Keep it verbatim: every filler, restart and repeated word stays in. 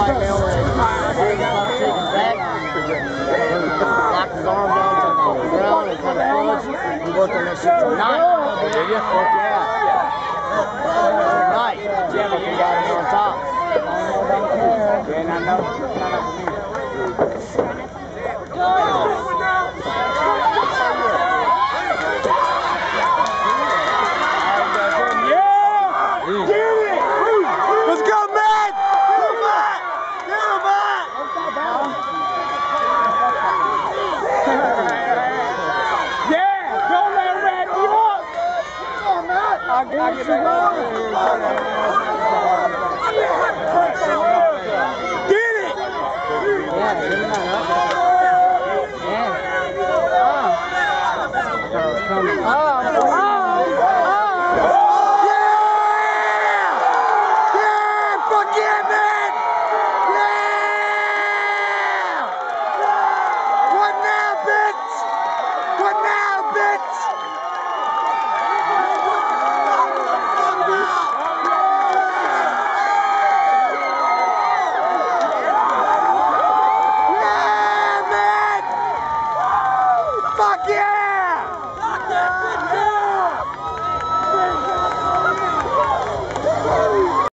like that where they take his back, lock his arm down to the ground and kind of fudge. We worked on that shit tonight. Did you? Fuck yeah. Tonight. Yeah, but you got him on top. Yeah, I know. I get it. Get it! Yeah, give him that up. Yeah. Oh. Oh. Oh. Yeah! Yeah! Fuck yeah, man! Yeah! What now, bitch? What now, bitch? Fuck yeah!